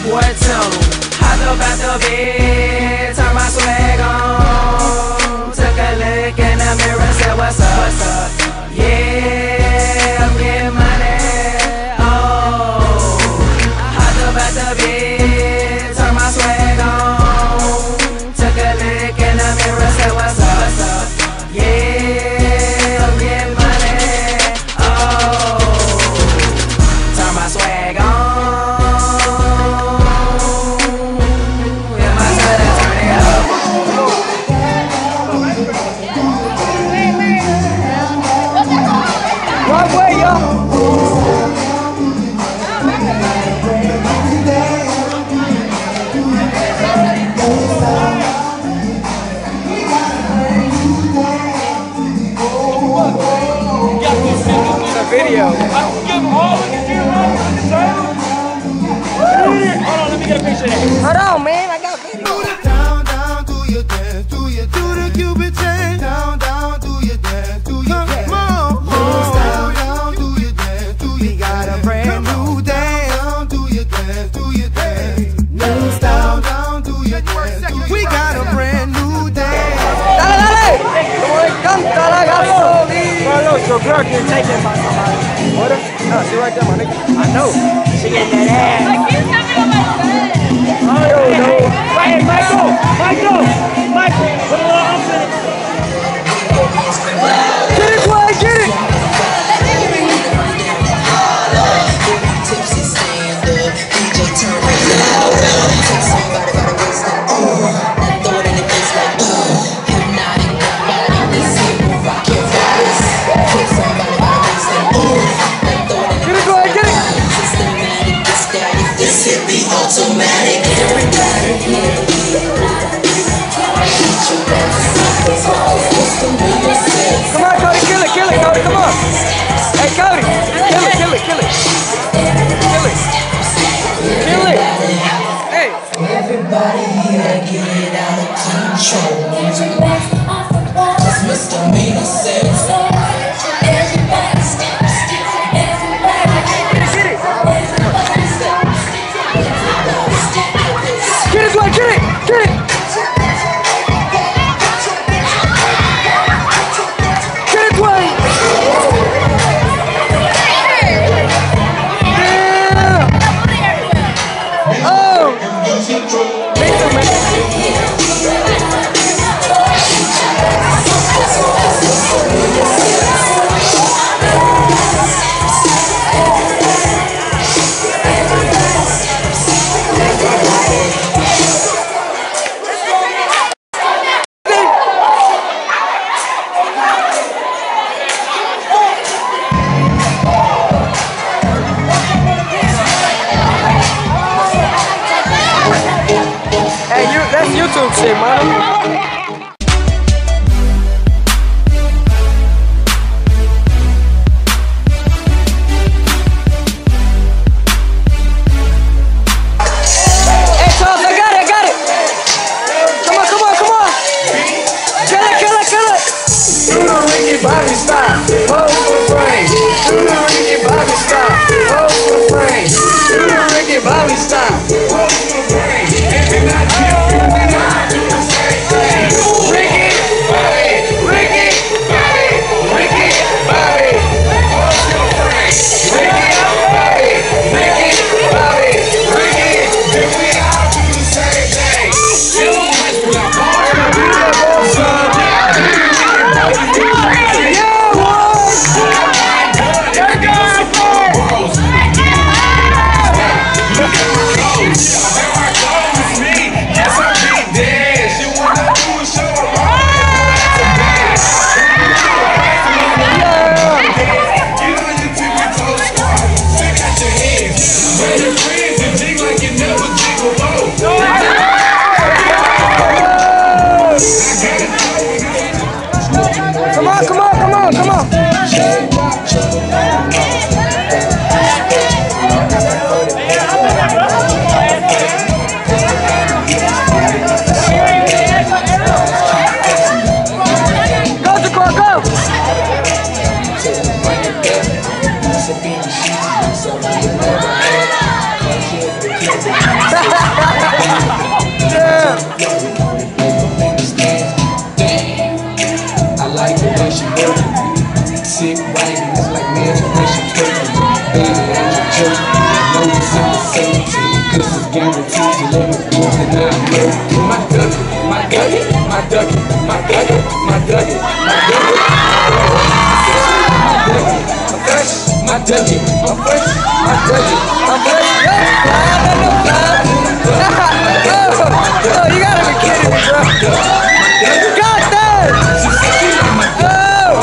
What tune? Hopped up out the bed, turned my swag on, took a look in the mirror, said what's up, what's up? Yeah, I'm getting money. Oh, hopped up out the bed, turned my swag on, took a look in the mirror, said what's up, what's up? Yeah, I'm getting money. Oh, turn my swag on. Video. Hold on, let me get a picture of that. Hold on, man, I got video. Down, down, do your dance, do the Cupid chain. Down, down, do your dance, do your dance. Come on, down, down, do your dance, do your dance. We got a brand new dance. Down, do your dance, do your dance. Down, down, do your dance. We got a brand new dance. Dale, dale. Como le canta la gasolina. Your girl can take that by somebody. What? No, she right there, my nigga. I know. She getting that ass. Like you stepping on my bed. I don't know. Hey, Michael! Michael! Michael! Put a little ump in it. Get it, boy, get it! Tipsy stand up, DJ turn it louder. Take somebody by the waist and then throw it in the face like hypnotic body. This here will rock your voice. Take somebody by the waist and then throw it in the face like systematic, this static, this hit be automatic. Everybody here. Come on, Cody, kill it, Cody, come on. Hey, Cody, kill it. Kill it. Hey. Everybody here get it out of control. Cause misdemeanor says everybody stop. Get it, boy, get it. Get it, boy. Yeah. Oh. Hey, that's YouTube shit, man. Hey, Charles, I got it. Come on. Kill it. Do the Ricky Bobby style, hold for frame. Do the Ricky Bobby style, hold for frame. Do the Ricky Bobby style, hold for frame. Everybody do the same. dug it. I'm fresh. I dug it. I'm fresh. Oh, you gotta be kidding me, bro. You got that! Oh!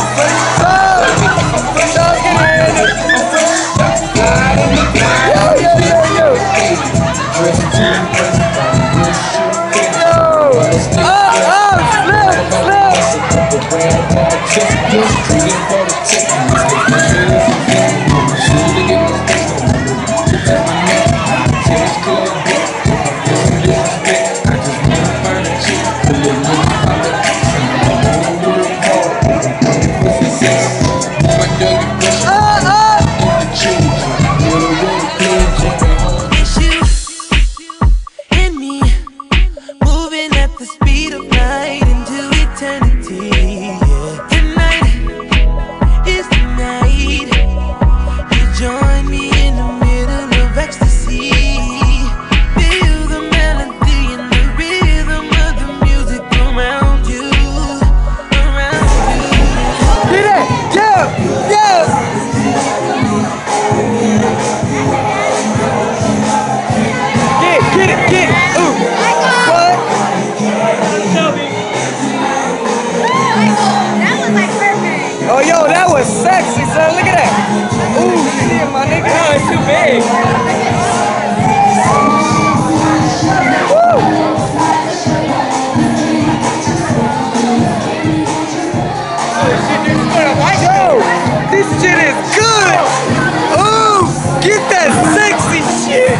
Sexy, son. Look at that. Ooh, shit, my nigga. No, it's too big. Woo. Yo, this shit is good. Ooh, get that sexy shit.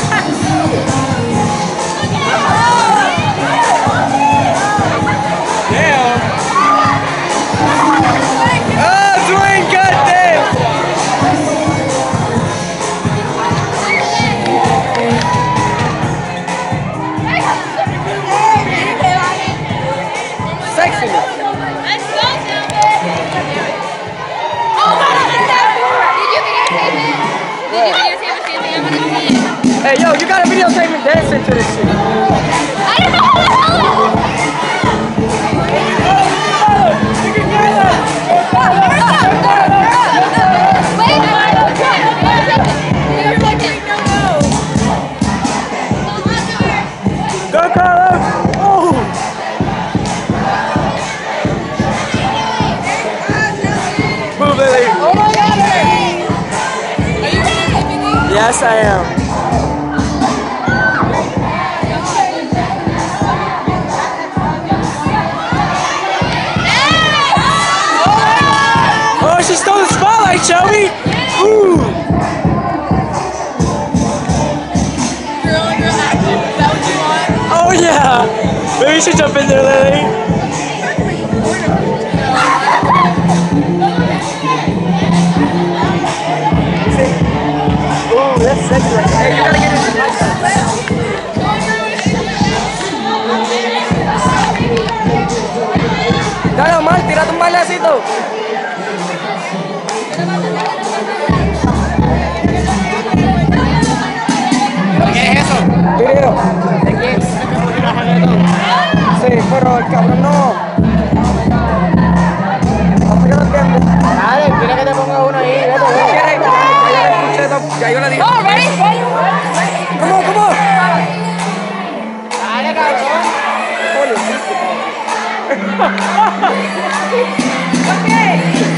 Hey, yo, you gotta videotape me dancing to this shit. I don't know how the hell Go, Carlos! Oh! Move, Lily. Oh my God! Are you ready? Yes, I am. She stole the spotlight, Shelby! Ooh! Girl acting, is that what you want? Oh yeah! Maybe you should jump in there, Lily. Ooh, that's sexy. Hey, you gotta get in the light. Dale, Omar, tírate un bailecito. ¿Qué es eso? Video. ¿De quién? Sí, pero el cabrón no. ¿Cómo que no entiendo? Dale, quiere que te ponga uno ahí. Vete, vete. Ya yo escuché, ya yo le dije. Oh, ready? ¿Cómo? Dale, cabrón. Okay.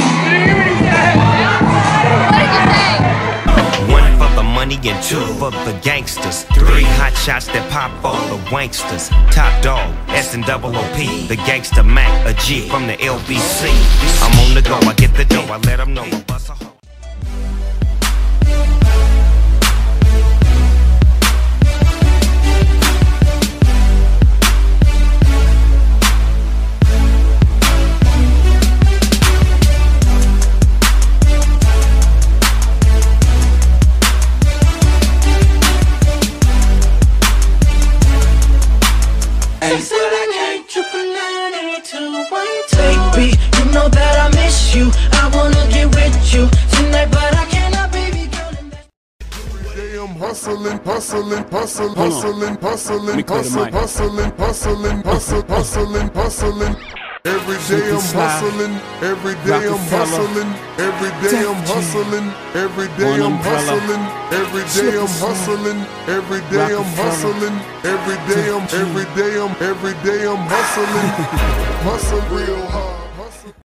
One for the money and two for the gangsters. Three hot shots that pop all the wanksters. Top dog, S&OOP, the gangster Mac, a G from the LBC. I'm on the go, I get the dough, I let them know I bust a hole. Baby, you know that I miss you. I wanna get with you tonight, but I cannot, baby girl. I'm hustling, hustling, hustling, hustling, hustling, hustling, hustling, hustling, hustling, hustling, hustling. Every day I'm hustling, every day I'm hustling, every day I'm hustling, every day I'm hustling, every day I'm hustling, every day I'm hustling, every day I'm hustling, hustle real hard.